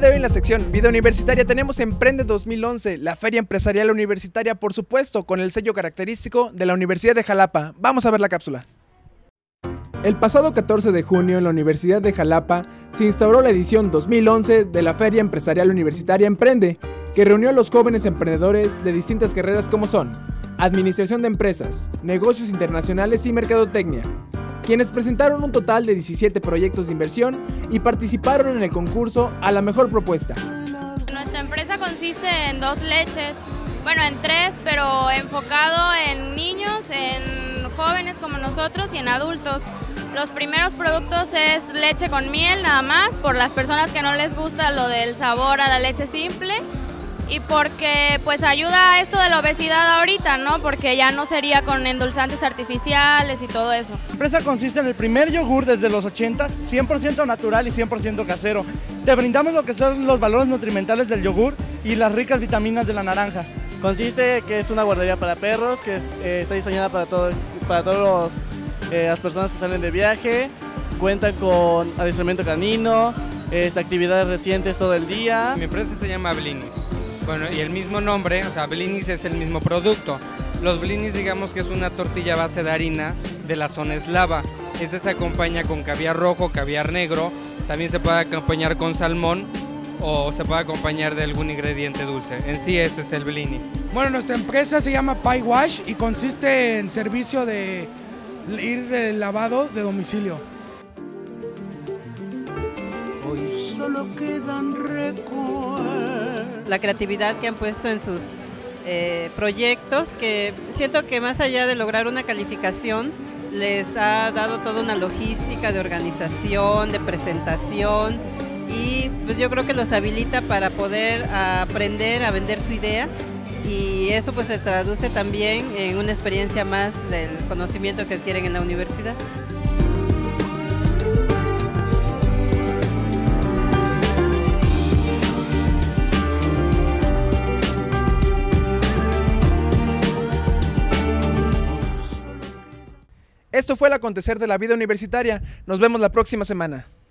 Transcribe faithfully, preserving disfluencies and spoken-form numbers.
de hoy en la sección Vida Universitaria tenemos Emprende dos mil once, la feria empresarial universitaria, por supuesto, con el sello característico de la Universidad de Jalapa. Vamos a ver la cápsula. El pasado catorce de junio en la Universidad de Jalapa se instauró la edición dos mil once de la Feria Empresarial Universitaria Emprende, que reunió a los jóvenes emprendedores de distintas carreras como son Administración de Empresas, Negocios Internacionales y Mercadotecnia, quienes presentaron un total de diecisiete proyectos de inversión y participaron en el concurso a la mejor propuesta. Nuestra empresa consiste en dos leches, bueno en tres, pero enfocado en niños, en jóvenes como nosotros y en adultos. Los primeros productos es leche con miel nada más, por las personas que no les gusta lo del sabor a la leche simple. Y porque pues ayuda a esto de la obesidad ahorita, ¿no? Porque ya no sería con endulzantes artificiales y todo eso. La empresa consiste en el primer yogur desde los ochentas, cien por ciento natural y cien por ciento casero. Te brindamos lo que son los valores nutrimentales del yogur y las ricas vitaminas de la naranja. Consiste que es una guardería para perros, que eh, está diseñada para todos, para todos los, eh, las personas que salen de viaje. Cuentan con adiestramiento canino, eh, actividades recientes todo el día. Mi empresa se llama Blinis. Bueno, y el mismo nombre, o sea, blinis es el mismo producto. Los blinis, digamos que es una tortilla a base de harina de la zona eslava. Ese se acompaña con caviar rojo, caviar negro, también se puede acompañar con salmón o se puede acompañar de algún ingrediente dulce. En sí, ese es el blini. Bueno, nuestra empresa se llama Pie Wash y consiste en servicio de ir de lavado de domicilio. Hoy solo quedan recuerdos. La creatividad que han puesto en sus eh, proyectos, que siento que más allá de lograr una calificación, les ha dado toda una logística de organización, de presentación, y pues yo creo que los habilita para poder aprender a vender su idea, y eso pues se traduce también en una experiencia más del conocimiento que adquieren en la universidad. Esto fue el acontecer de la vida universitaria. Nos vemos la próxima semana.